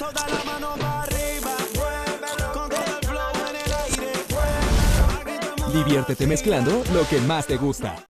eso da la mano para arriba, muévelo, con todo el flow en el aire, muévelo. Diviértete mezclando lo que más te gusta.